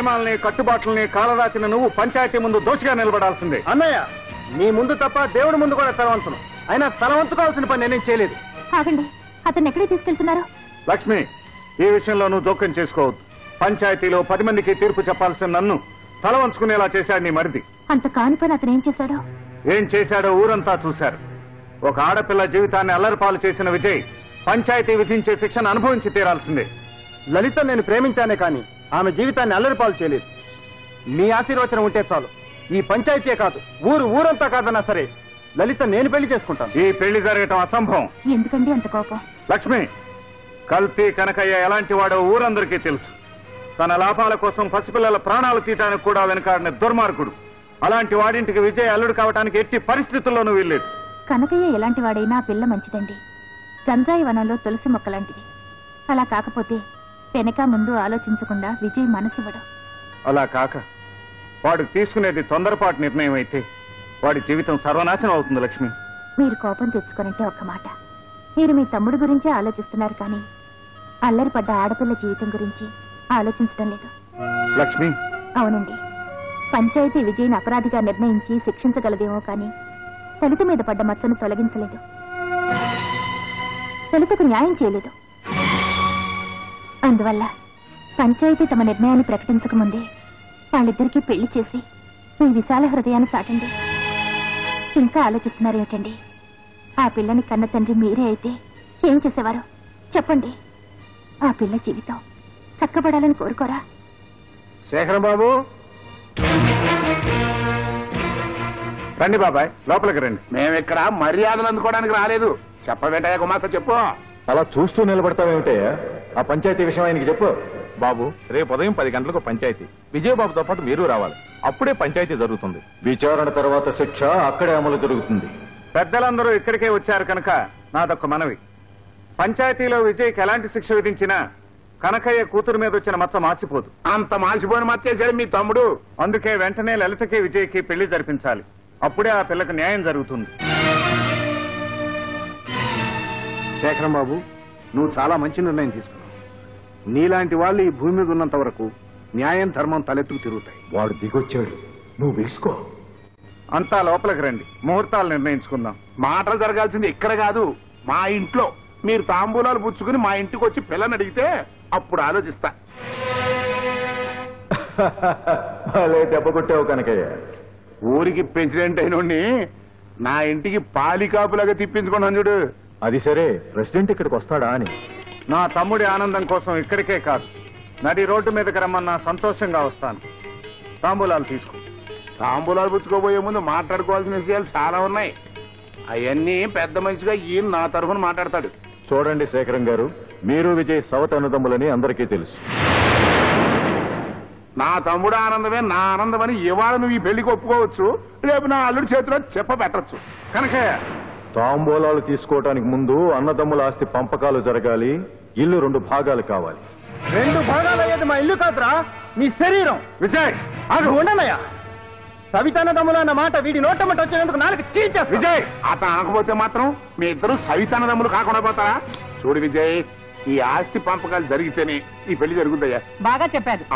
నియమాలని కట్టుబాట్లని కాలరాచిన నువ్వు పంచాయతీ ముందు దోషిగా నిలబడాల్సిందే. అన్నయ్య, నీ ముందు తప్ప దేవుడి ముందు కూడా తలవంచను. అయినా తలవంచుకోవాల్సిన పని నేనేం చేయలేదు. ఆగండి, అతన్ని ఎక్కడికి తీసుకెళ్తున్నారు? లక్ష్మి, ఈ విషయంలో నువ్వు జోక్యం చేసుకోవద్దు. పంచాయతీలో 10 మందికి తీర్పు చెప్పాల్సిన నన్ను తల వంచుకునేలా చేశాడు నీ మరిది. అంత కాని పని అతను ఏం చేశాడో? ఏం చేశాడో ఊరంతా చూశారు. ఒక ఆడపిల్ల జీవితాన్ని అల్లరిపాలు చేసిన విజయ్ పంచాయతీ విధించే శిక్షను అనుభవించి తీరాల్సిందే. లలిత నేను ప్రేమించానే కానీ ఆమె జీవితాన్ని అల్లరిపాలు చేయలేదు. మీ ఆశీర్వచనం ఉంటే చాలు. ఈ పంచాయతీయే కాదు, ఊరంతా కాదన్నా సరే లలిత నేను పెళ్లి చేసుకుంటాను. ఈ పెళ్లి జరగటం అసంభవం. ఎందుకండి అంత కోపం? లక్ష్మి, కల్తీ కనకయ్య ఎలాంటి వాడో ఊరందరికీ తెలుసు. తన లాభాల కోసం పసిపిల్లల ప్రాణాలు తీయటానికి కూడా వెనకాడిన దుర్మార్గుడు. అలాంటి వాడింటికి విజయ్ అల్లుడు కావడానికి ఎట్టి పరిస్థితుల్లోనూ వీల్లేదు. కనకయ్య ఎలాంటి వాడైనా పిల్ల మంచిదండి. గంజాయి వనంలో తులసి మొక్కలాంటిది. అలా కాకపోతే వెనక ముందు ఆలోచించకుండా విజయ్ మనసివ్వడం. అలా కాక వాడు తీసుకునేది తొందరపాటు నిర్ణయం అయితే వాడి జీవితం సర్వనాశనం అవుతుంది. లక్ష్మి, మీరు కోపం తెచ్చుకోనంటే ఒక్క మాట. మీరు మీ తమ్ముడు గురించే ఆలోచిస్తున్నారు కానీ అల్లరిపడ్డ ఆడపిల్ల జీవితం గురించి ఆలోచించడం లేదు. లక్ష్మి, అవునండి, పంచాయతీ విజయ్ని అపరాధిగా నిర్ణయించి శిక్షించగలదేమో కానీ లలిత మీద పడ్డ మచ్చను తొలగించలేదు. లలితకు న్యాయం చేయలేదు. అందువల్ల పంచాయతీ తమ నిర్ణయాన్ని ప్రకటించకముందే వాళ్ళిద్దరికీ పెళ్లి చేసి మీ విశాల హృదయాన్ని చాటండి. ఇంకా ఆలోచిస్తున్నారేమిటండి? ఆ పిల్లని కన్న తండ్రి మీరే అయితే ఏం చేసేవారు చెప్పండి? ఆ పిల్ల జీవితం చక్కబడాలని కోరుకోరా? శేఖరం బాబు, రండి బాబాయ్, లోపలికి రండి. మేమిక్కడ మర్యాదలు అందుకోవడానికి రాలేదు. చెప్పబెట్టయ్యా కుమార్తె, చెప్పు. అలా చూస్తూ నిలబడతావేమిటయ్యా? ఆ పంచాయతీ విషయం ఆయనకి చెప్పు. బాబు, రేపు ఉదయం 10 గంటలకు పంచాయతీ. విజయబాబుతో పాటు మీరు రావాలి. అప్పుడే పంచాయతీ జరుగుతుంది. విచారణ తర్వాత శిక్ష అక్కడే అమలు జరుగుతుంది. పెద్దలందరూ ఇక్కడికే వచ్చారు కనుక నాదొక్క మనవి. పంచాయతీలో విజయ్కి ఎలాంటి శిక్ష విధించినా కనకయ్య కూతురు మీద వచ్చిన మచ్చ మార్చిపోదు. అంత మాసిపోయిన మచ్చేశాడు మీ తమ్ముడు. అందుకే వెంటనే లలితకి విజయ్కి పెళ్లి జరిపించాలి. అప్పుడే ఆ పిల్లకి న్యాయం జరుగుతుంది. శేఖరం బాబు, నువ్వు చాలా మంచి నిర్ణయం తీసుకున్నావు. నీలాంటి వాళ్ళు ఈ భూమి మీద ఉన్నంత వరకు న్యాయం ధర్మం తలెత్తుకు తిరుగుతాయి. వాడు దిగొచ్చాడు, నువ్వు వేసుకో. అంతా లోపలికి రండి, ముహూర్తాలు నిర్ణయించుకుందాం. మాటలు జరగాల్సింది ఇక్కడ కాదు, మా ఇంట్లో. మీరు తాంబూలాలు పుచ్చుకుని మా ఇంటికి వచ్చి పిల్లని అడిగితే అప్పుడు ఆలోచిస్తా. దెబ్బ కొట్టావు కనకయ్య. ఊరికి ప్రెసిడెంట్ అయినోడిని నా ఇంటికి పాలికాపులాగా తిప్పించుకున్నాను చూడు. అది సరే, ప్రెసిడెంట్ ఇక్కడికి వస్తాడా అని. నా తమ్ముడి ఆనందం కోసం ఇక్కడికే కాదు, నడి రోడ్డు మీదకి రమ్మన్నా సంతోషంగా వస్తాను. తాంబూలాలు తీసుకో. తాంబూలాలు పుచ్చుకోబోయే ముందు మాట్లాడుకోవాల్సిన విషయాలు చాలా ఉన్నాయి. అవన్నీ పెద్ద మనిషిగా ఈయన నా తరఫున మాట్లాడతాడు. చూడండి శేఖరం గారు, మీరు విజయ్ సవత అన్నదమ్ములని అందరికీ తెలుసు. నా తమ్ముడు ఆనందమే నా ఆనందమని ఇవాళ నువ్వు ఈ పెళ్లికి ఒప్పుకోవచ్చు, రేపు నా అల్లుడి చేతిలో చెప్పబెట్టచ్చు. కనకయ్య, తాంబూలాలు తీసుకోవటానికి ముందు అన్నదమ్ముల ఆస్తి పంపకాలు జరగాలి. ఇల్లు 2 భాగాలు కావాలి. 2 భాగాలు అయ్యేది మా ఇల్లు కాదురా, నీ శరీరం. విజయ్ అది ఉండనయ్యా. సవితానదమ్ములు అన్న మాట వీడి నోటమ్మట వచ్చినందుకు నాలుగు చీల్చా. విజయ్, అతను అనకపోతే మాత్రం మీ ఇద్దరు సవితానదమ్ములు కాకుండా పోతారా? చూడు విజయ్, ఈ ఆస్తి పంపకాలు జరిగితేనే ఈ పెళ్లి జరుగుతాయా? బాగా చెప్పారు.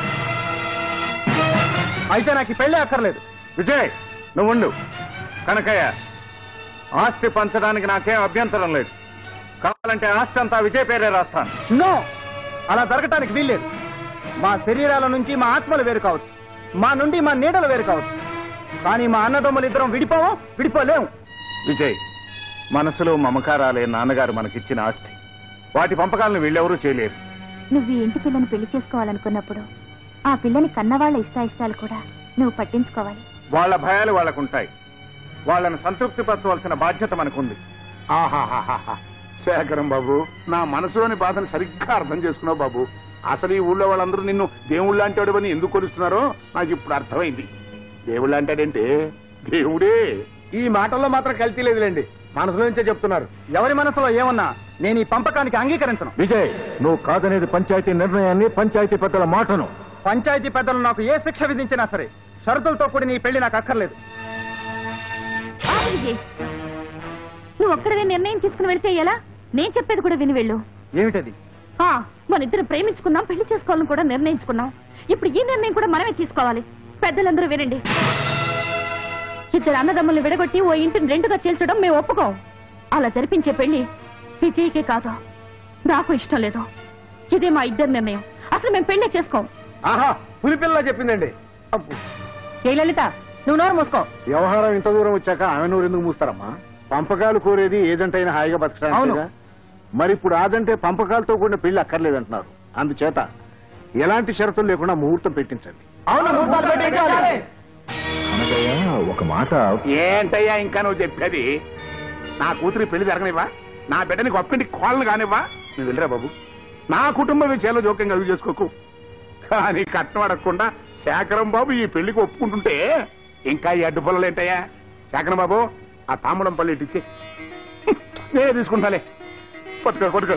అయితే నాకు ఈ పెళ్లి అక్కర్లేదు. విజయ్, నువ్వు ఉండు. కనకయ్య, ఆస్తి పంచడానికి నాకేం అభ్యంతరం లేదు. కావాలంటే ఆస్తి అంతా విజయ్ పేరే రాస్తాను. నో, అలా జరగటానికి వీల్లేదు. మా శరీరాల నుంచి మా ఆత్మలు వేరు కావచ్చు, మా నుండి మా నీడలు వేరు కావచ్చు, కానీ మా అన్నదమ్ములు ఇద్దరం విడిపోలేము. విజయ్, మనసులో మమకారాలే నాన్నగారు మనకిచ్చిన ఆస్తి. వాటి పంపకాలను వీళ్ళెవరూ చేయలేరు. నువ్వు ఈ ఇంటి పిల్లని పెళ్లి చేసుకోవాలనుకున్నప్పుడు ఆ పిల్లని కన్నవాళ్ల ఇష్టాయిష్టాలు కూడా నువ్వు పట్టించుకోవాలి. వాళ్ళ భయాలు వాళ్ళకుంటాయి. వాళ్ళని సంతృప్తిపరచవలసిన బాధ్యత మనకుంది. ఆహాహాహా, శేఖరం బాబు, నా మనసులోని బాధను సరిగ్గా అర్థం చేసుకున్నావు బాబు. అసలు ఈ ఊళ్ళో వాళ్ళందరూ నిన్ను దేవుళ్ళు అంటాడు అని ఎందుకు కొలుస్తున్నారో నాకు ఇప్పుడు అర్థమైంది. దేవుళ్ళు అంటాడంటే దేవుడే. ఈ మాటల్లో మాత్రం కల్తీ లేదులేండి, మనసులో నుంచే చెప్తున్నారు. ఎవరి మనసులో ఏమన్నా నేను ఈ పంపకానికి అంగీకరించను. విజయ్, నువ్వు కాదనేది పంచాయతీ నిర్ణయాన్ని, పంచాయతీ పెద్దల మాటను. పంచాయతీ పెద్దలు నాకు ఏ శిక్ష విధించినా సరే షరతులతో కూడిన ఈ పెళ్లి నాకు అక్కర్లేదు. నువ్వు ఒక్కడవే నిర్ణయం తీసుకుని వెళ్తే ఎలా? నేను చెప్పేది కూడా విని వెళ్ళు. ఏమిటది? మన ఇద్దరు ప్రేమించుకున్నాం, పెళ్లి చేసుకోవాలని కూడా నిర్ణయించుకున్నాం. ఇప్పుడు ఈ నిర్ణయం కూడా మనమే తీసుకోవాలి. పెద్దలందరూ వినండి. ఇద్దరు అన్నదమ్ములు విడగొట్టి ఓ ఇంటిని రెండుగా చీల్చడం మేము ఒప్పుకోం. అలా జరిపించే పెళ్లి విజయ్కే కాదు, నాకు ఇష్టం లేదు. ఇదే మా ఇద్దరు నిర్ణయం. అసలు మేము పెళ్లి చేసుకోం. ఆహా, పులిపిల్ల చెప్పిందండి. ఏ లలిత, నువ్వు నోరు మూసుకో. వ్యవహారం ఇంత దూరం వచ్చాక ఆమె నోరు ఎందుకు మూస్తారమ్మా? పంపకాలు కోరేది ఏజెంట్ అయినా హాయిగా బతకడానికి. మరి ఇప్పుడు ఆదంటే పంపకాలతో కూడిన పెళ్లి అక్కర్లేదంటున్నారు. అందుచేత ఎలాంటి షరతులు లేకుండా ముహూర్తం పెట్టించండి. ఒక మాట. ఏంటయ్యా ఇంకా నువ్వు చెప్పేది? నా కూతురి పెళ్లి జరగనివ్వా? నా బిడ్డని గొప్పంటి కోళ్ళను కానివ్వా? నువ్వు వెళ్ళరా బాబు. నా కుటుంబ విషయాల్లో జోక్యం కలుగు చేసుకోకు. కానీ కట్నం అడగకుండా శేఖరం బాబు ఈ పెళ్లికి ఒప్పుకుంటుంటే ఇంకా ఈ అడ్డు పొలలు ఏంటయ్యా? శేఖరం బాబు, ఆ తాముడం పళ్ళు ఇట్టించి నేనే తీసుకుంటాలే. కొట్టుకో కొట్టుకో.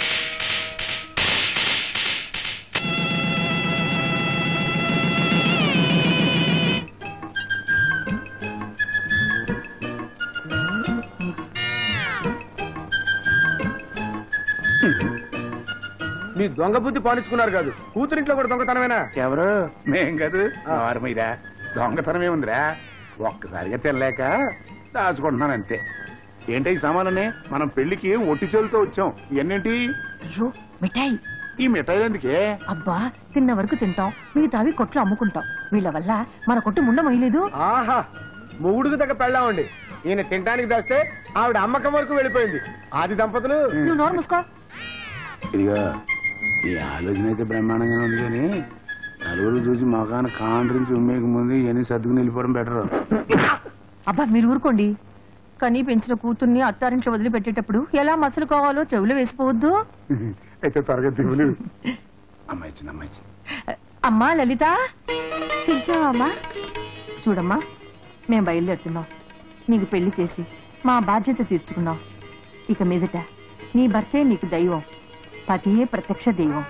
మీ దొంగ బుద్ధి పాలించుకున్నారు కాదు, కూతురింట్లో కూడా దొంగతనమేనా? ఎవరు? మేం కాదు. మీరా దొంగతనం ఏముందిరా? ఒక్కసారిగా తినలేక దాచుకుంటున్నాను అంతే. ఏంటి ఈ సామాననే? మనం పెళ్లికి ఒట్టి చేతులతో వచ్చాం. ఇవన్నేంటి? అయ్యో, మిఠాయి. ఈ మిఠాయిలు ఎందుకే? అబ్బా, తిన్న వరకు తింటాం, మిగతావి కొట్లు అమ్ముకుంటాం. వీళ్ళ వల్ల మన కొట్టు ముండ మొయ్యలేదు. ఆహా, మొగుడుకు దగ్గర పెళ్ళామండి. ఈయన తినడానికి దాస్తే ఆవిడ అమ్మకం వరకు వెళ్ళిపోయింది. ఆది దంపతులు. నువ్వు నోరు మూసుకో. ఇదిగా ఈ ఆలోచన అయితే బ్రహ్మాండంగా ఉంది, కానీ నలుగురు చూసి మొఖాన కాండ్రించి ఉమ్మేక ముందు ఇవన్నీ సర్దుకుని వెళ్ళిపోవడం బెటర్. అబ్బా, మీరు ఊరుకోండి. కనీ పెంచిన కూతుర్ని అత్తారింట్లో వదిలిపెట్టేటప్పుడు ఎలా మసలు కావాలో చెవులు వేసిపోవద్దు. అయితే త్వరగా దిగులు. అమ్మాయి ఇచ్చింది, అమ్మాయి ఇచ్చింది. అమ్మా లలిత, పిలిచావమ్మా? చూడమ్మా, మేం బయలుదేరుతున్నాం. నీకు పెళ్లి చేసి మా బాధ్యత తీర్చుకున్నాం. ఇక మీదట నీ భర్తే నీకు దైవం, పతియే ప్రత్యక్ష దైవం.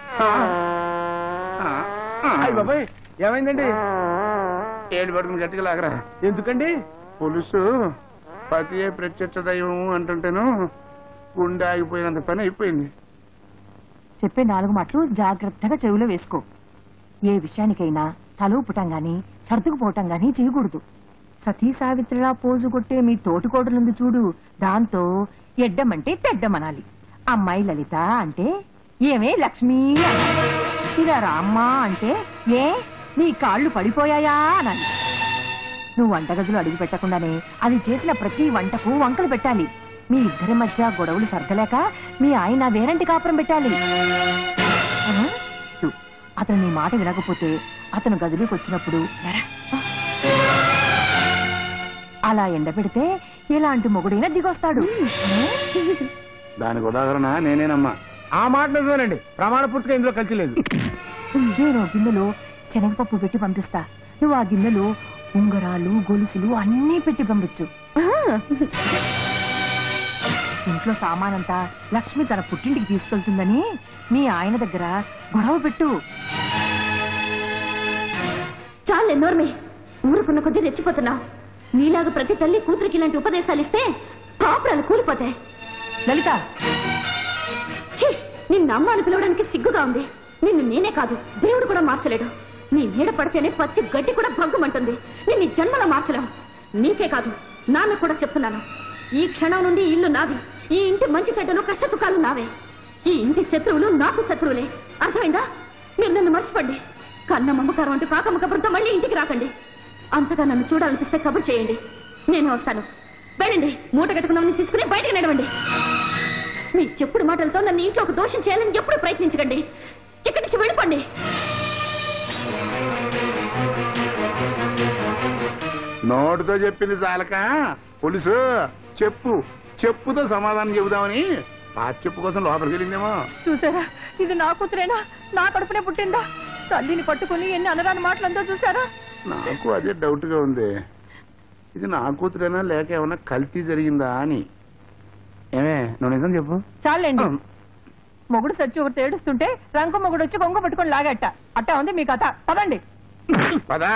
బాబాయ్, ఏమైందండి? ఏడు పడుకుని గట్టిగా లాగరా. ఎందుకండి? పులుసు పతియే ప్రత్యక్ష దైవం అంటుంటేను గుండె ఆగిపోయినంత పని అయిపోయింది. చెప్పే 4 మాటలు జాగ్రత్తగా చెవిలో వేసుకో. ఏ విషయానికైనా తలూపుటం గాని సర్దుకుపోవటం గాని చేయకూడదు. సతీ సావిత్రిలా పోజు కొట్టే మీ తోటికోడలుంది చూడు, దాంతో ఎడ్డమంటే తెడ్డమనాలి. అమ్మాయి లలిత అంటే ఏమే లక్ష్మీ అనాలి. ఇలా రామ్మ అంటే ఏ నీ కాళ్ళు పడిపోయాయా అనాలి. నువ్వు వంటగదిలో అడుగు పెట్టకుండానే అది చేసిన ప్రతి వంటకు వంకలు పెట్టాలి. మీ ఇద్దరి మధ్య గొడవలు సర్దలేక మీ ఆయన వేరంటి కాపురం పెట్టాలి. అతను నీ మాట వినకపోతే అతను గదిలోకి వచ్చినప్పుడు అలా ఎండబెడితే ఎలాంటి మొగుడైనా దిగొస్తాడు. దానికి ఉదాహరణ నేనేనమ్మా. ఆ మాట నిజమేనండి, ప్రమాణ పూర్తిగా ఇందులో కలిసి లేదు. నేను గిన్నెలో శనగపప్పు పెట్టి పంపిస్తా, నువ్వు ఆ గిన్నెలో ఉంగరాలు గొలుసులు అన్నీ పెట్టి పంపించు. ఇంట్లో సామానంతా లక్ష్మి తన పుట్టింటికి తీసుకెళ్తుందని మీ ఆయన దగ్గర గొడవ పెట్టు. చాలే నోర్మే, ఊరుకున్న కొద్దీ రెచ్చిపోతున్నావు. నీలాగా ప్రతి తల్లి కూతురికి ఇలాంటి ఉపదేశాలు ఇస్తే కాపురాలు కూలిపోతాయి. లలిత, నిన్ను అమ్మ అని పిలవడానికి సిగ్గుగా ఉంది. నిన్ను నేనే కాదు, దేవుడు కూడా మార్చలేడు. నీ నీడ పడితేనే పచ్చి గడ్డి కూడా భగ్గుమంటుంది. నిన్ను జన్మలో మార్చలేం. నీకే కాదు, నాన్న కూడా చెప్తున్నాను. ఈ క్షణం నుండి ఇల్లు నాది. ఈ ఇంటి మంచి చెడ్డలు కష్ట సుఖాలు నావే. ఈ ఇంటి శత్రువులు నాకు శత్రువులే. అర్థమైందా? మీరు నన్ను మర్చిపోండి. కన్న మమ్మకారం అంటూ కాకమ్మ కబుర్తో మళ్ళీ ఇంటికి రాకండి. అంతగా నన్ను చూడాలనిపిస్తే కబుర్ చేయండి, నేను వస్తాను. వెళ్ళండి, మూట కట్టుకున్నామని తీసుకుని బయటకు నడవండి. మీ చెప్పుడు మాటలతో నన్ను ఇంట్లో ఒక దోషం చేయాలని ఎప్పుడు ప్రయత్నించకండి. ఇక్కడి నుంచి వెళ్ళిపోండి. నోటితో చెప్పింది చాలక పులుసు చెప్పుతో సమాధానం చెబుదామని పాత చెప్పు కోసం లోపలికి వెళ్ళిందేమో. చూసారా, ఇది నా కూతురేనా? నా కడుపునే పుట్టిందా? తల్లిని పట్టుకుని ఎన్ని అనరాని మాటలంతా చూసారా? నాకు అదే డౌట్ గా ఉంది. ఇది నా కూతురేనా లేక ఏమన్నా కల్తీ జరిగిందా అని. ఏమే, నువ్వు నిజం చెప్పు. చాలండి, మొగుడు సచ్చి ఒకటి ఏడుస్తుంటే రంకు మొగుడు వచ్చి కొంగ పట్టుకొని లాగట్ట. అట్టా ఉంది మీ కథ. పదండి. పదా.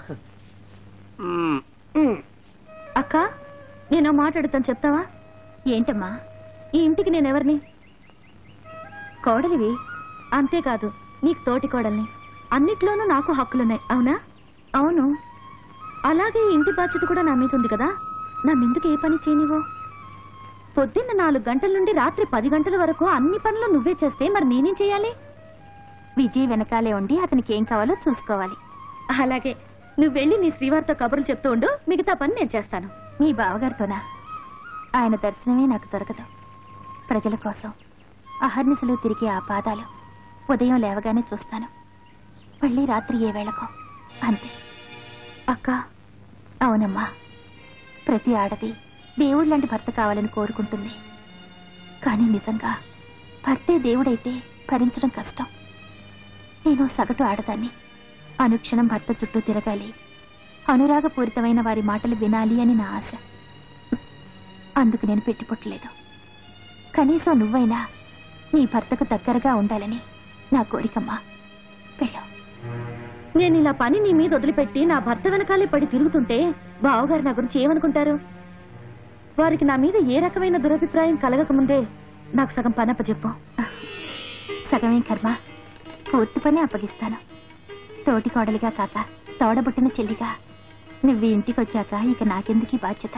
అక్క, నేను మాట్లాడుతాను, చెప్తావా? ఏంటమ్మా, ఈ ఇంటికి నేనెవరిని? కోడలివి. అంతేకాదు నీకు తోటి కోడల్ని, అన్నిట్లోనూ నాకు హక్కులున్నాయి. అవునా? అవును. అలాగే ఇంటి బాధ్యత కూడా నా మీద ఉంది కదా, నన్నెందుకు ఏ పని చేయనివో? పొద్దున్న 4 గంటల నుండి రాత్రి 10 గంటల వరకు అన్ని పనులు నువ్వే చేస్తే మరి నేనేం చేయాలి? విజయ్ వెనకాలే ఉండి అతనికి ఏం కావాలో చూసుకోవాలి. అలాగే, నువ్వు వెళ్ళి నీ శ్రీవారితో కబుర్లు చెప్తూ ఉండు, మిగతా పని నేను చేస్తాను. మీ బావగారితోనా? ఆయన దర్శనమే నాకు దొరకదు. ప్రజల కోసం అహర్నిశలు తిరిగే ఆ పాదాలు ఉదయం లేవగానే చూస్తాను, మళ్ళీ రాత్రి ఏ వేళకో, అంతే. అక్క, అవునమ్మా, ప్రతి ఆడది దేవుళ్ళంటి భర్త కావాలని కోరుకుంటుంది. కానీ నిజంగా భర్తే దేవుడైతే భరించడం కష్టం. నేను సగటు ఆడదాన్ని. అనుక్షణం భర్త చుట్టూ తిరగాలి, అనురాగపూరితమైన వారి మాటలు వినాలి అని నా ఆశ. అందుకు నేను పెట్టిపుట్టలేదు. కనీసం నువ్వైనా నీ భర్తకు దగ్గరగా ఉండాలని నా కోరికమ్మా. వెళ్ళు. నేను ఇలా పని నీ మీద వదిలిపెట్టి నా భర్త వెనకాలే పడి తిరుగుతుంటే బావగారు నా గురించి ఏమనుకుంటారు? వారికి నా మీద ఏ రకమైన దురభిప్రాయం కలగకముందే నాకు సగం పని అప్పచెప్పు. సగమే కర్మ, పూర్తి పని అప్పగిస్తాను. తోటి కోడలిగా కాక తోడబుట్టిన చెల్లిగా నువ్వు ఇంటికి వచ్చాక ఇక నాకెందుకీ బాధ్యత?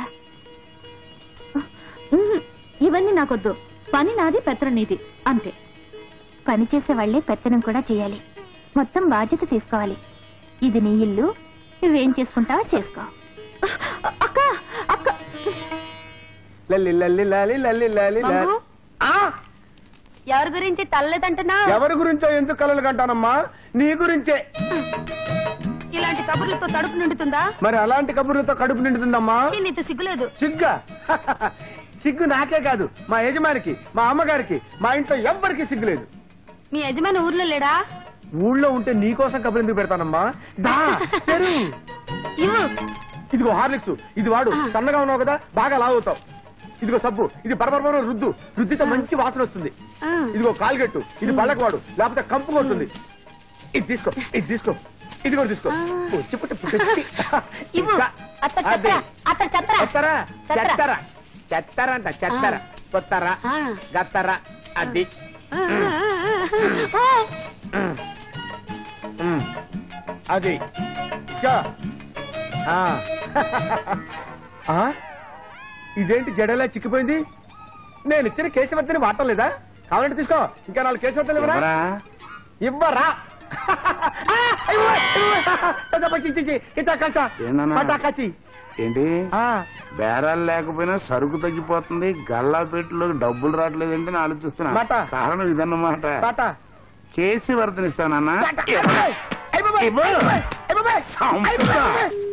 ఇవన్నీ నాకొద్దు. పని నాది, పెత్తనం నీది, అంతే. పని చేసే వాళ్లే పెత్తనం కూడా చేయాలి. మొత్తం బాధ్యత తీసుకోవాలి. ఇది నీ ఇల్లు, నువ్వేం చేసుకుంటావో చేసుకో. అక్క, అక్క, ఎవరి గురించి తల్లదంటున్నా? ఎవరి గురించో ఎందుకు కలలు కంటానమ్మా? నీ గురించే. ఇలాంటి కబుర్లతో తడుపు నిండుతుందా? మరి అలాంటి కబుర్లతో కడుపు నిండుతుందమ్మా. నీతో సిగ్గులేదు? సిగ్గా? సిగ్గు నాకే కాదు, మా యజమానికి, మా అమ్మగారికి, మా ఇంట్లో ఎవ్వరికి సిగ్గులేదు. మీ యజమాని ఊర్లో లేడా? ఊళ్ళో ఉంటే నీకోసం కబురు ఎందుకు పెడతానమ్మా? ఇదిగో హార్లిక్స్, ఇది వాడు. సన్నగా ఉన్నావు కదా, బాగా లావుతావు. ఇదిగో సబ్బు, ఇది బరబర రుద్దు, రుద్దితో మంచి వాసన వస్తుంది. ఇదిగో కాల్గెట్టు, ఇది పళ్ళకు వాడు, లేకపోతే కంపు కొడుతుంది. ఇది తీసుకో, ఇది తీసుకో, ఇది కూడా తీసుకో. చెత్తరంట, చెత్తర, కొత్తర, గత్తర, అది. అది ఇదేంటి జడలా చిక్కిపోయింది? నేను ఇచ్చిన కేశవర్ధని వాడటం లేదా? కావాలంటే తీసుకో, ఇంకా 4 కేశవర్ధలు ఇవ్వరా? ఇవ్వరా? ఏంటి బేరాలు లేకపోయినా సరుకు తగ్గిపోతుంది, గల్లాపేటలో డబ్బులు రావట్లేదంటే నేను ఆలోచిస్తున్నా. కారణం ఇదన్నమాట. కేసీ వర్ధనిస్తానన్నా.